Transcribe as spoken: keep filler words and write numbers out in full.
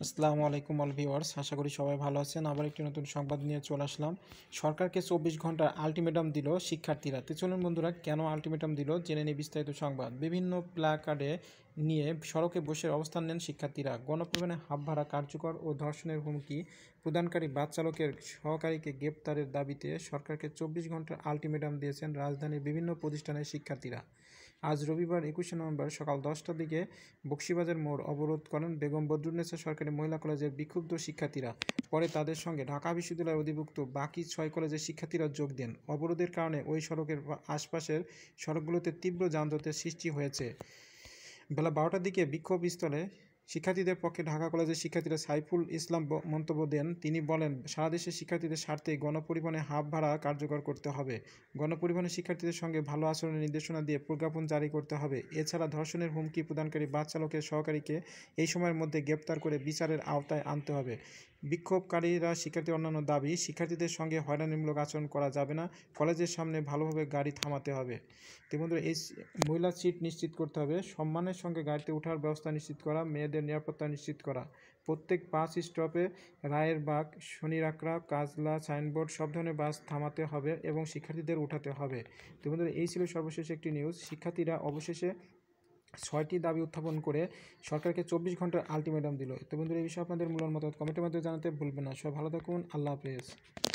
আসসালামু আলাইকুম all viewers, আশা করি সবাই ভালো আছেন। আবার একটি নতুন সংবাদ নিয়ে চলে আসলাম। সরকারকে চব্বিশ ঘন্টার আলটিমেটাম দিল শিক্ষার্থীরা। তো চলুন বন্ধুরা, কেন আলটিমেটাম দিল জেনে নিই বিস্তারিত সংবাদ। বিভিন্ন প্ল্যাকার্ডে নিয়ে সড়কে বসে অবস্থান নেন শিক্ষার্থীরা। গণপরিবহনে হাফ ভাড়া কার্যকর ও ধর্ষণের হুমকি প্রদানকারী বাস চালকের সহকারীকে গ্রেপ্তারের দাবিতে সরকারকে চব্বিশ ঘন্টার আলটিমেটাম দিয়েছেন রাজধানীর বিভিন্ন প্রতিষ্ঠানের শিক্ষার্থীরা। আজ রবিবার একুশে নভেম্বর সকাল দশটার দিকে বকশীবাজার মোড় অবরোধ করেন বেগম বদরুন্নেসা সরকারি মহিলা কলেজের বিক্ষুব্ধ শিক্ষার্থীরা। পরে তাদের সঙ্গে ঢাকা বিশ্ববিদ্যালয়ের অধিভুক্ত বাকি ছয় কলেজের শিক্ষার্থীরা যোগ দেন। অবরোধের কারণে ওই সড়কের আশপাশের সড়কগুলোতে তীব্র যানজটের সৃষ্টি হয়েছে। বেলা বারোটার দিকে বিক্ষোভস্থলে শিক্ষার্থীদের পক্ষে ঢাকা কলেজের শিক্ষার্থীরা সাইফুল ইসলাম মন্তব্য দেন। তিনি বলেন, সারা দেশের শিক্ষার্থীদের স্বার্থে গণপরিবহনে হাফ ভাড়া কার্যকর করতে হবে। গণপরিবহনের শিক্ষার্থীদের সঙ্গে ভালো আচরণের নির্দেশনা দিয়ে প্রজ্ঞাপন জারি করতে হবে। এছাড়া ধর্ষণের হুমকি প্রদানকারী বাস চালকের সহকারীকে এই সময়ের মধ্যে গ্রেপ্তার করে বিচারের আওতায় আনতে হবে। বিক্ষোভকারীরা শিক্ষার্থীর অন্যান্য দাবি, শিক্ষার্থীদের সঙ্গে হয়রানিমূলক আচরণ করা যাবে না, কলেজের সামনে ভালোভাবে গাড়ি থামাতে হবে। তো বন্ধুরা, এই মহিলা সিট নিশ্চিত করতে হবে, সম্মানের সঙ্গে গাড়িতে ওঠার ব্যবস্থা নিশ্চিত করা, মেয়েদের নিরাপত্তা নিশ্চিত করা। প্রত্যেক বাস স্টপে রায়েরবাগ, শনিরাকড়া, কাজলা, সাইনবোর্ড সব ধরনের বাস থামাতে হবে এবং শিক্ষার্থীদের উঠাতে হবে। তো বন্ধুরা, এই ছিল সর্বশেষ একটি নিউজ। শিক্ষার্থীরা অবশেষে ছয়টি দাবি উত্থাপন করে সরকারকে চব্বিশ ঘন্টার আলটিমেটাম দিল। তো বন্ধুরা, এই বিষয়ে আপনাদের মূল্যবান মতামত কমেন্টের মাধ্যমে জানাতে ভুলবেন না। সবাই ভালো থাকুন, আল্লাহ হাফেজ।